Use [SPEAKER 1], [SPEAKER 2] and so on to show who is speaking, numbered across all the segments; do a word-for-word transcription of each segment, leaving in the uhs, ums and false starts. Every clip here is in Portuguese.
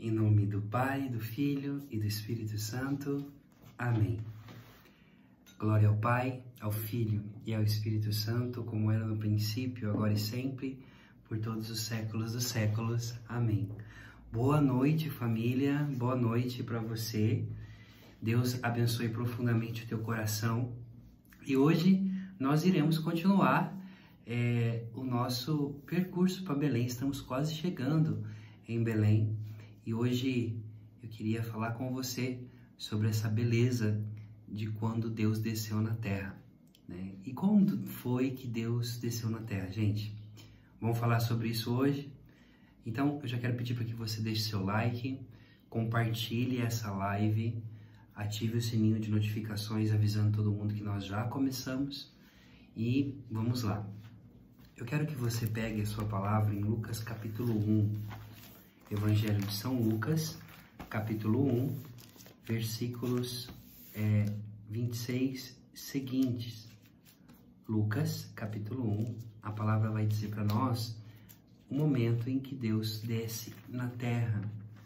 [SPEAKER 1] Em nome do Pai, do Filho e do Espírito Santo. Amém. Glória ao Pai, ao Filho e ao Espírito Santo, como era no princípio, agora e sempre, por todos os séculos dos séculos. Amém. Boa noite, família. Boa noite para você. Deus abençoe profundamente o teu coração. E hoje nós iremos continuar é, o nosso percurso para Belém. Estamos quase chegando em Belém. E hoje eu queria falar com você sobre essa beleza de quando Deus desceu na Terra, né? E quando foi que Deus desceu na Terra, gente? Vamos falar sobre isso hoje? Então, eu já quero pedir para que você deixe seu like, compartilhe essa live, ative o sininho de notificações avisando todo mundo que nós já começamos e vamos lá. Eu quero que você pegue a sua palavra em Lucas capítulo um, Evangelho de São Lucas, capítulo um, versículos é, vinte e seis seguintes. Lucas, capítulo um, a palavra vai dizer para nós o momento em que Deus desce na terra.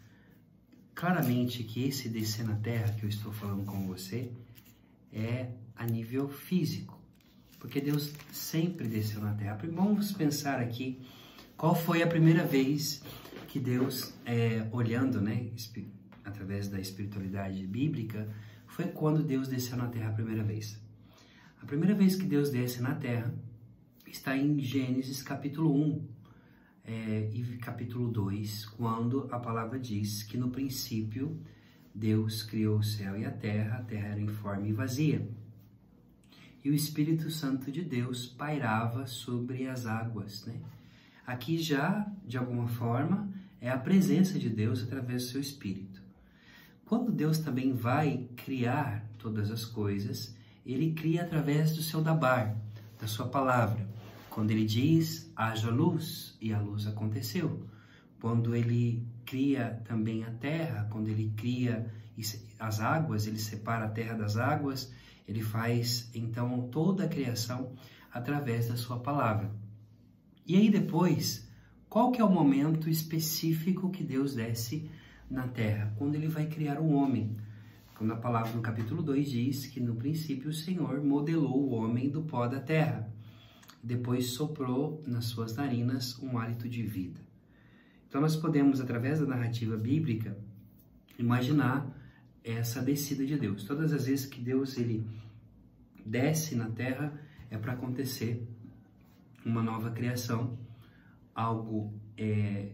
[SPEAKER 1] Claramente que esse descer na terra que eu estou falando com você é a nível físico, porque Deus sempre desceu na terra. Vamos pensar aqui qual foi a primeira vez que Deus, é, olhando, né, através da espiritualidade bíblica, foi quando Deus desceu na terra a primeira vez. A primeira vez que Deus desce na terra está em Gênesis capítulo um é, e capítulo dois, quando a palavra diz que no princípio Deus criou o céu e a terra, a terra era informe e vazia. E o Espírito Santo de Deus pairava sobre as águas, né? Aqui já, de alguma forma, é a presença de Deus através do seu Espírito. Quando Deus também vai criar todas as coisas, Ele cria através do seu dabar, da sua palavra. Quando Ele diz, haja luz, e a luz aconteceu. Quando Ele cria também a terra, quando Ele cria as águas, Ele separa a terra das águas, Ele faz, então, toda a criação através da sua palavra. E aí depois, qual que é o momento específico que Deus desce na terra? Quando Ele vai criar o homem. Quando a palavra no capítulo dois diz que no princípio o Senhor modelou o homem do pó da terra. Depois soprou nas suas narinas um hálito de vida. Então nós podemos, através da narrativa bíblica, imaginar essa descida de Deus. Todas as vezes que Deus ele desce na terra é para acontecer uma nova criação, algo é,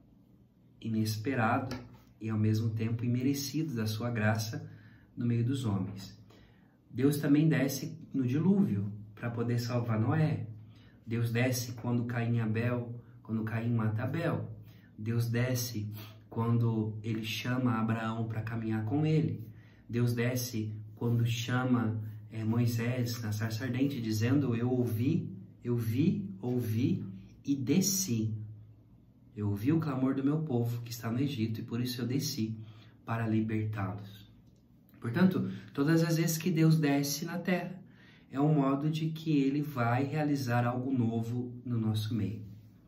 [SPEAKER 1] inesperado e ao mesmo tempo imerecido da sua graça no meio dos homens. Deus também desce no dilúvio para poder salvar Noé. Deus desce quando Caim e Abel, quando Caim mata Abel. Deus desce quando ele chama Abraão para caminhar com ele. Deus desce quando chama é, Moisés na sarça ardente, dizendo, eu ouvi, eu vi, ouvi e desci. Eu ouvi o clamor do meu povo que está no Egito e por isso eu desci para libertá-los. Portanto, todas as vezes que Deus desce na terra, é um modo de que Ele vai realizar algo novo no nosso meio.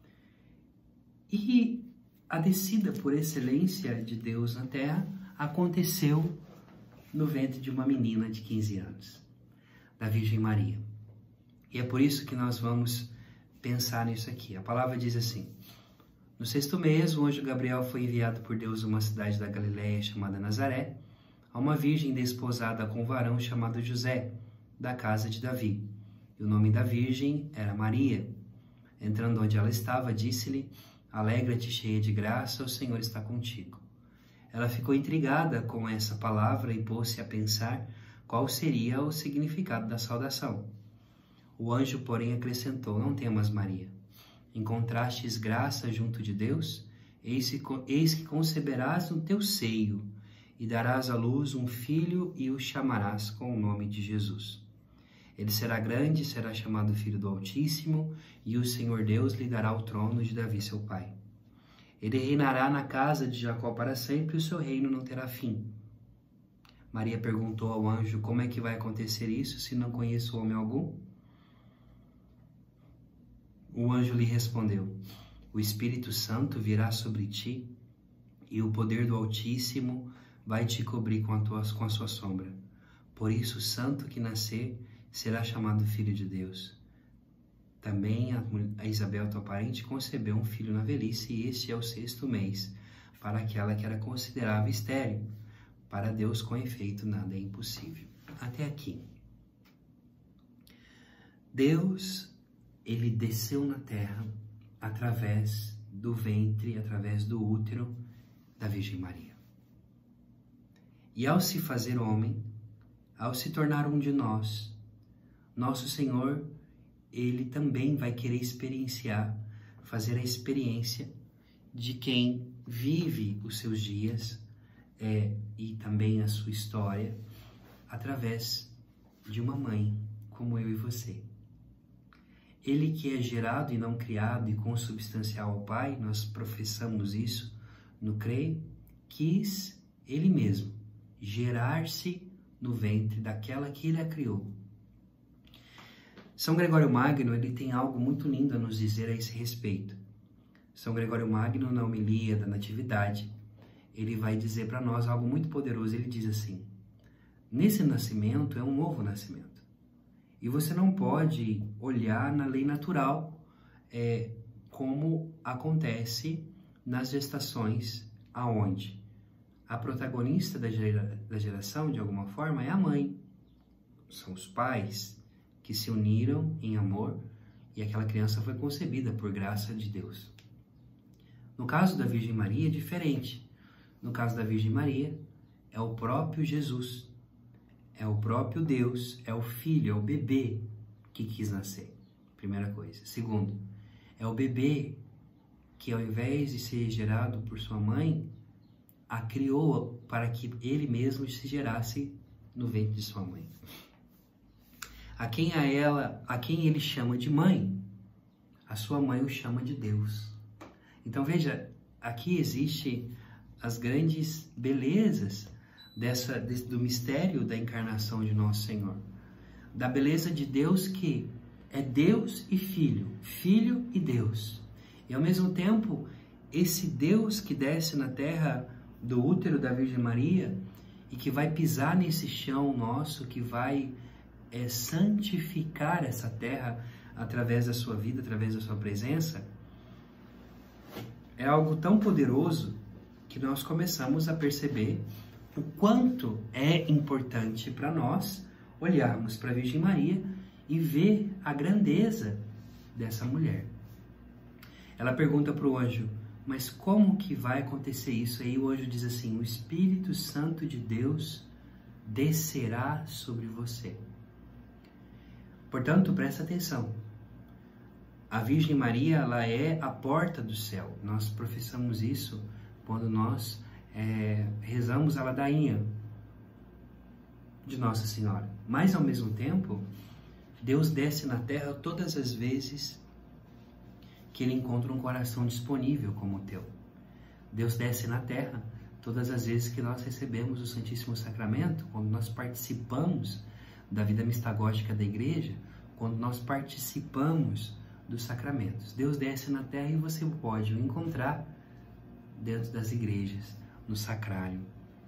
[SPEAKER 1] E a descida por excelência de Deus na terra aconteceu no ventre de uma menina de quinze anos, da Virgem Maria. E é por isso que nós vamos pensar nisso aqui. A palavra diz assim, no sexto mês, o anjo Gabriel foi enviado por Deus a uma cidade da Galiléia chamada Nazaré, a uma virgem desposada com um varão chamado José, da casa de Davi. E o nome da virgem era Maria. Entrando onde ela estava, disse-lhe, alegra-te, cheia de graça, o Senhor está contigo. Ela ficou intrigada com essa palavra e pôs-se a pensar qual seria o significado da saudação. O anjo, porém, acrescentou, não temas, Maria. Encontrastes graça junto de Deus? Eis que, eis que conceberás no teu seio e darás à luz um filho e o chamarás com o nome de Jesus. Ele será grande, será chamado Filho do Altíssimo, e o Senhor Deus lhe dará o trono de Davi, seu pai. Ele reinará na casa de Jacó para sempre, e o seu reino não terá fim. Maria perguntou ao anjo, como é que vai acontecer isso, se não conheço homem algum? O anjo lhe respondeu, o Espírito Santo virá sobre ti, e o poder do Altíssimo vai te cobrir com a, tua, com a sua sombra. Por isso, o santo que nascer será chamado Filho de Deus. Também a, a Isabel, tua parente, concebeu um filho na velhice, e este é o sexto mês, para aquela que era considerada estéril. Para Deus, com efeito, nada é impossível. Até aqui. Deus, ele desceu na terra através do ventre, através do útero da Virgem Maria. E ao se fazer homem, ao se tornar um de nós, nosso Senhor, ele também vai querer experienciar, fazer a experiência de quem vive os seus dias é, e também a sua história através de uma mãe como eu e você. Ele que é gerado e não criado e consubstancial ao Pai, nós professamos isso no Creio, quis ele mesmo gerar-se no ventre daquela que ele a criou. São Gregório Magno, ele tem algo muito lindo a nos dizer a esse respeito. São Gregório Magno, na homilia da Natividade, ele vai dizer para nós algo muito poderoso. Ele diz assim: nesse nascimento é um novo nascimento. E você não pode olhar na lei natural é, como acontece nas gestações, aonde a protagonista da, gera, da geração, de alguma forma, é a mãe. São os pais que se uniram em amor e aquela criança foi concebida por graça de Deus. No caso da Virgem Maria é diferente. No caso da Virgem Maria, é o próprio Jesus, é o próprio Deus, é o filho, é o bebê que quis nascer. Primeira coisa. Segundo, é o bebê que, ao invés de ser gerado por sua mãe, a criou para que ele mesmo se gerasse no ventre de sua mãe. A quem a ela, a quem ele chama de mãe, a sua mãe o chama de Deus. Então veja, aqui existe as grandes belezas dessa, desse, do mistério da encarnação de nosso Senhor. Da beleza de Deus que é Deus e Filho, Filho e Deus. E ao mesmo tempo, esse Deus que desce na terra do útero da Virgem Maria e que vai pisar nesse chão nosso, que vai é, santificar essa terra através da sua vida, através da sua presença, é algo tão poderoso que nós começamos a perceber o quanto é importante para nós olharmos para a Virgem Maria e ver a grandeza dessa mulher. Ela pergunta para o anjo: mas como que vai acontecer isso? Aí o anjo diz assim: o Espírito Santo de Deus descerá sobre você. Portanto, presta atenção. A Virgem Maria, ela é a porta do céu. Nós professamos isso quando nós é, rezamos a ladainha de Nossa Senhora. Mas, ao mesmo tempo, Deus desce na terra todas as vezes que Ele encontra um coração disponível como o teu. Deus desce na terra todas as vezes que nós recebemos o Santíssimo Sacramento, quando nós participamos da vida mistagógica da igreja, quando nós participamos dos sacramentos. Deus desce na terra e você pode o encontrar dentro das igrejas, no sacrário,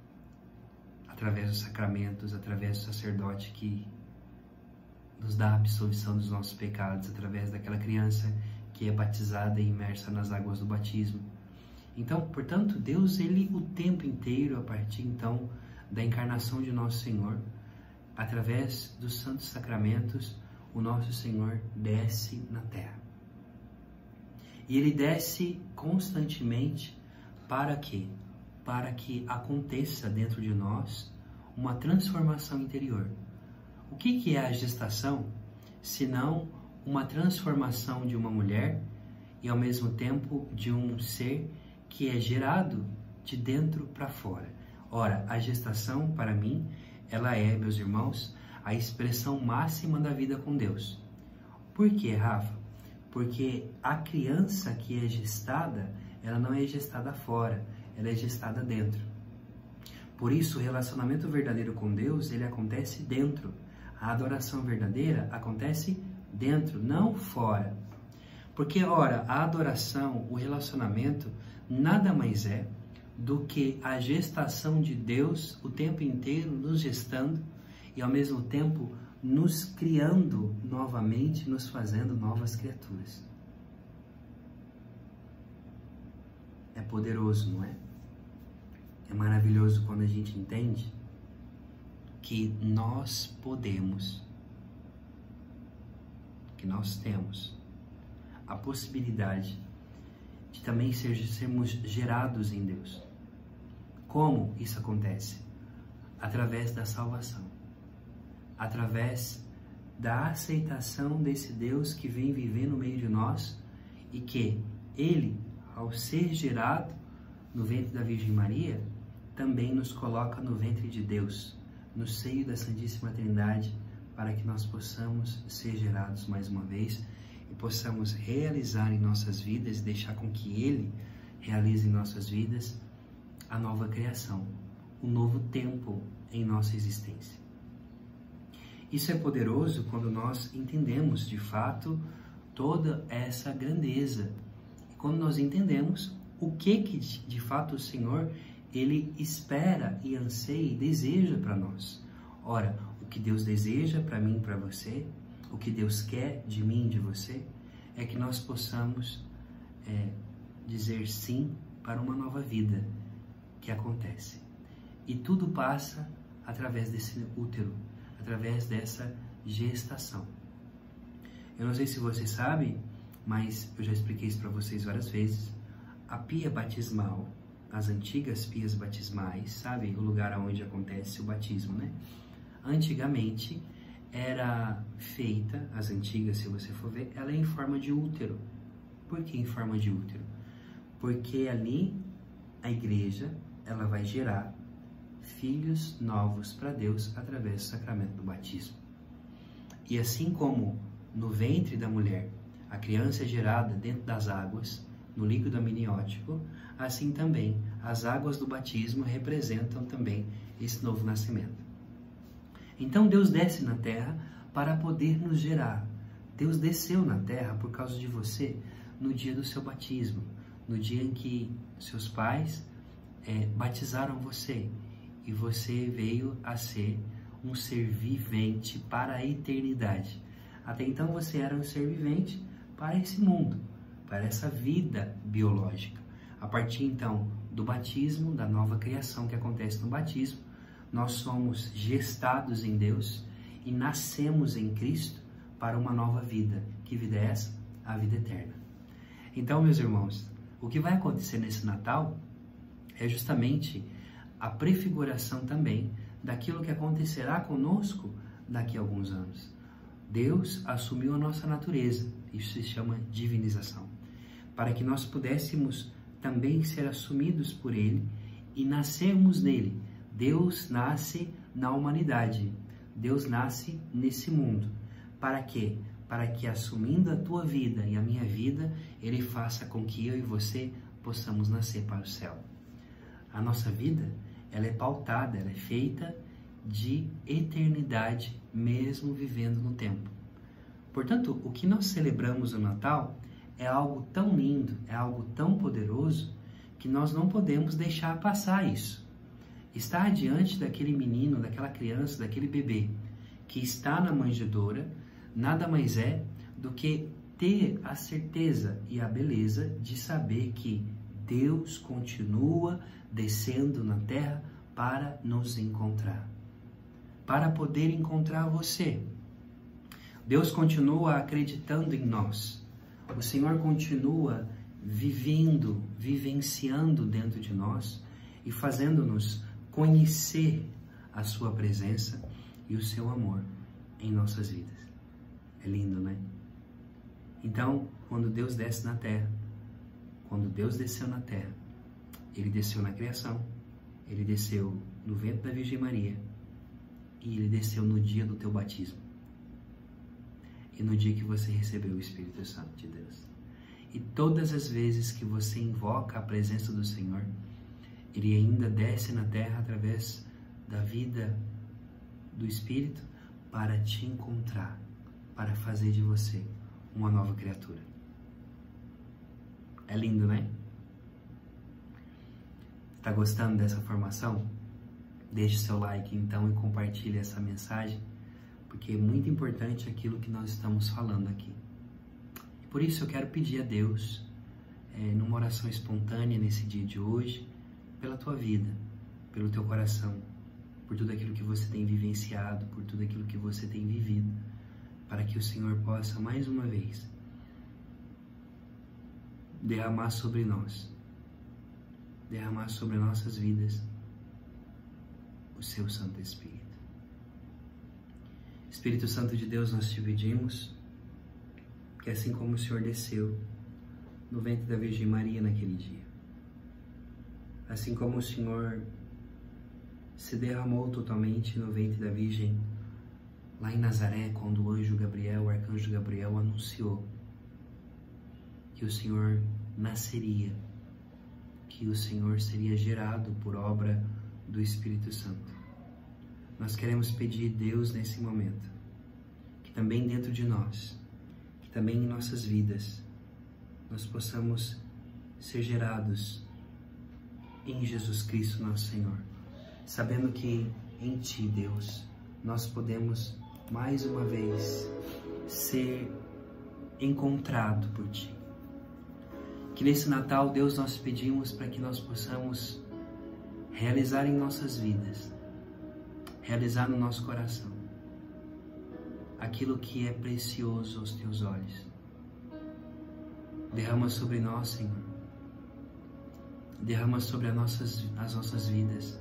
[SPEAKER 1] através dos sacramentos, através do sacerdote que nos dá a absolvição dos nossos pecados, através daquela criança que é batizada e imersa nas águas do batismo. Então, portanto, Deus, ele o tempo inteiro, a partir então da encarnação de nosso Senhor, através dos santos sacramentos, o nosso Senhor desce na terra. E ele desce constantemente para quê? Para que aconteça dentro de nós uma transformação interior. O que que é a gestação, senão uma transformação de uma mulher e ao mesmo tempo de um ser que é gerado de dentro para fora? Ora, a gestação, para mim, ela é, meus irmãos, a expressão máxima da vida com Deus. Por quê, Rafa? Porque a criança que é gestada, ela não é gestada fora, ela é gestada dentro. Por isso, o relacionamento verdadeiro com Deus, ele acontece dentro. A adoração verdadeira acontece dentro, não fora. Porque, ora, a adoração, o relacionamento, nada mais é do que a gestação de Deus o tempo inteiro nos gestando e ao mesmo tempo nos criando novamente, nos fazendo novas criaturas. É poderoso, não é? É maravilhoso quando a gente entende que nós podemos, que nós temos a possibilidade de também ser, sermos gerados em Deus. Como isso acontece? Através da salvação, através da aceitação desse Deus que vem viver no meio de nós e que Ele, ao ser gerado no ventre da Virgem Maria, também nos coloca no ventre de Deus, no seio da Santíssima Trindade, para que nós possamos ser gerados mais uma vez e possamos realizar em nossas vidas e deixar com que Ele realize em nossas vidas a nova criação, o novo tempo em nossa existência. Isso é poderoso quando nós entendemos de fato toda essa grandeza e quando nós entendemos o que que de fato o Senhor Ele espera e anseia e deseja para nós. Ora, o que Deus deseja para mim e para você, o que Deus quer de mim e de você, é que nós possamos é, dizer sim para uma nova vida que acontece. E tudo passa através desse útero, através dessa gestação. Eu não sei se você sabe, mas eu já expliquei isso para vocês várias vezes. A pia batismal, as antigas pias batismais, sabe? O lugar onde acontece o batismo, né? Antigamente era feita, as antigas, se você for ver, ela é em forma de útero. Por que em forma de útero? Porque ali a igreja, ela vai gerar filhos novos para Deus através do sacramento do batismo. E assim como no ventre da mulher a criança é gerada dentro das águas, no líquido amniótico, assim também as águas do batismo representam também esse novo nascimento. Então Deus desce na terra para poder nos gerar. Deus desceu na terra por causa de você no dia do seu batismo, no dia em que seus pais é, batizaram você e você veio a ser um ser vivente para a eternidade. Até então você era um ser vivente para esse mundo, para essa vida biológica. A partir então do batismo, da nova criação que acontece no batismo, nós somos gestados em Deus e nascemos em Cristo para uma nova vida. Que vida é essa? A vida eterna. Então, meus irmãos, o que vai acontecer nesse Natal é justamente a prefiguração também daquilo que acontecerá conosco daqui a alguns anos. Deus assumiu a nossa natureza, isso se chama divinização, para que nós pudéssemos também ser assumidos por Ele e nascermos nele. Deus nasce na humanidade, Deus nasce nesse mundo. Para quê? Para que, assumindo a tua vida e a minha vida, Ele faça com que eu e você possamos nascer para o céu. A nossa vida, ela é pautada, ela é feita de eternidade, mesmo vivendo no tempo. Portanto, o que nós celebramos no Natal é algo tão lindo, é algo tão poderoso, que nós não podemos deixar passar isso. Estar diante daquele menino, daquela criança, daquele bebê que está na manjedoura, nada mais é do que ter a certeza e a beleza de saber que Deus continua descendo na terra para nos encontrar, para poder encontrar você. Deus continua acreditando em nós. O Senhor continua vivendo, vivenciando dentro de nós e fazendo-nos conhecer a sua presença e o seu amor em nossas vidas. É lindo, né? Então, quando Deus desce na terra, quando Deus desceu na terra, Ele desceu na criação, Ele desceu no ventre da Virgem Maria e Ele desceu no dia do teu batismo e no dia que você recebeu o Espírito Santo de Deus. E todas as vezes que você invoca a presença do Senhor, Ele ainda desce na terra através da vida do Espírito para te encontrar, para fazer de você uma nova criatura. É lindo, né? Tá gostando dessa formação? Deixe seu like então e compartilhe essa mensagem, porque é muito importante aquilo que nós estamos falando aqui. Por isso eu quero pedir a Deus, é, numa oração espontânea nesse dia de hoje, pela tua vida, pelo teu coração, por tudo aquilo que você tem vivenciado, por tudo aquilo que você tem vivido, para que o Senhor possa mais uma vez derramar sobre nós, derramar sobre nossas vidas o seu Santo Espírito. Espírito Santo de Deus, nós te pedimos que assim como o Senhor desceu no ventre da Virgem Maria naquele dia, assim como o Senhor se derramou totalmente no ventre da Virgem lá em Nazaré, quando o anjo Gabriel, o arcanjo Gabriel, anunciou que o Senhor nasceria, que o Senhor seria gerado por obra do Espírito Santo. Nós queremos pedir, Deus, nesse momento, que também dentro de nós, que também em nossas vidas, nós possamos ser gerados em Jesus Cristo, nosso Senhor, sabendo que em Ti, Deus, nós podemos mais uma vez ser encontrado por Ti. Que nesse Natal, Deus, nós pedimos para que nós possamos realizar em nossas vidas, realizar no nosso coração, aquilo que é precioso aos Teus olhos. Derrama sobre nós, Senhor. Derrama sobre as nossas, as nossas vidas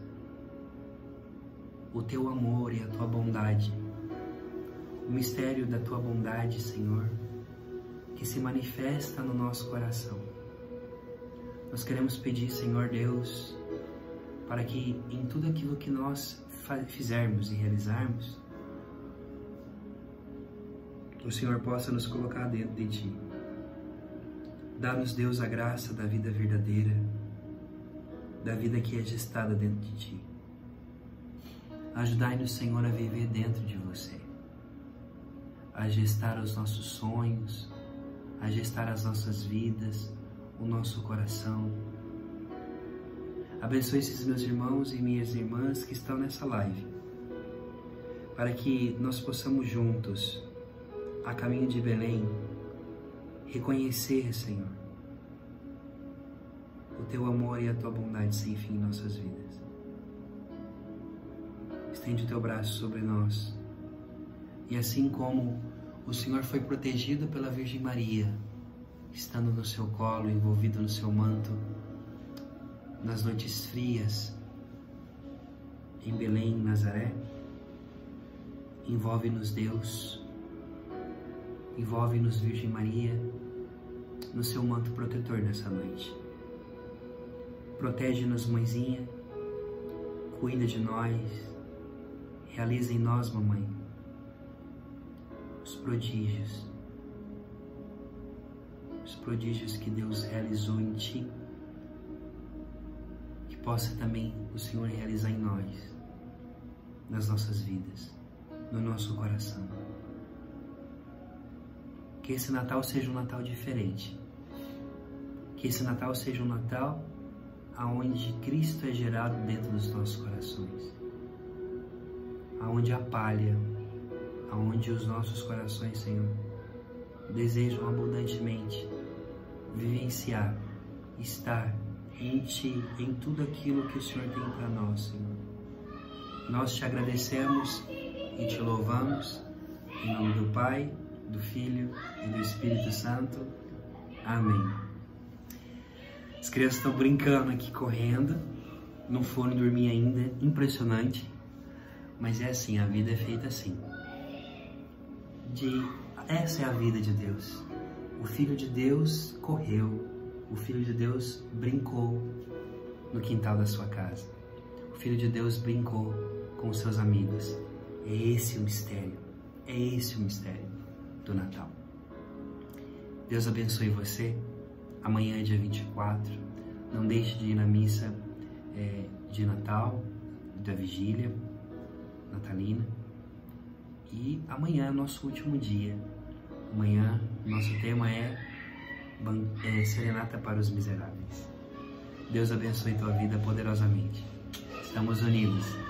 [SPEAKER 1] o Teu amor e a Tua bondade, o mistério da Tua bondade, Senhor, que se manifesta no nosso coração. Nós queremos pedir, Senhor Deus, para que em tudo aquilo que nós fizermos e realizarmos, o Senhor possa nos colocar dentro de Ti. Dá-nos, Deus, a graça da vida verdadeira, da vida que é gestada dentro de Ti. Ajudai-nos, Senhor, a viver dentro de Você, a gestar os nossos sonhos, a gestar as nossas vidas, o nosso coração. Abençoe esses meus irmãos e minhas irmãs que estão nessa live, para que nós possamos juntos, a caminho de Belém, reconhecer, Senhor, o Teu amor e a Tua bondade sem fim em nossas vidas. Estende o Teu braço sobre nós, e assim como o Senhor foi protegido pela Virgem Maria, estando no Seu colo, envolvido no Seu manto, nas noites frias, em Belém, em Nazaré, envolve-nos, Deus, envolve-nos, Virgem Maria, no Seu manto protetor nessa noite. Protege-nos, Mãezinha, cuida de nós, realiza em nós, Mamãe, os prodígios, os prodígios que Deus realizou em Ti, que possa também o Senhor realizar em nós, nas nossas vidas, no nosso coração. Que esse Natal seja um Natal diferente, que esse Natal seja um Natal aonde Cristo é gerado dentro dos nossos corações, aonde a palha, aonde os nossos corações, Senhor, desejam abundantemente vivenciar, estar em Ti, em tudo aquilo que o Senhor tem para nós, Senhor. Nós te agradecemos e te louvamos, em nome do Pai, do Filho e do Espírito Santo. Amém. As crianças estão brincando aqui, correndo, não foram dormir ainda, impressionante, mas é assim, a vida é feita assim. De, essa é a vida de Deus. O Filho de Deus correu, o Filho de Deus brincou no quintal da sua casa. O Filho de Deus brincou com os seus amigos. É esse o mistério, é esse o mistério do Natal. Deus abençoe você. Amanhã é dia vinte e quatro. Não deixe de ir na missa é, de Natal, da vigília natalina. E amanhã é nosso último dia. Amanhã nosso tema é, é Serenata para os Miseráveis. Deus abençoe tua vida poderosamente. Estamos unidos.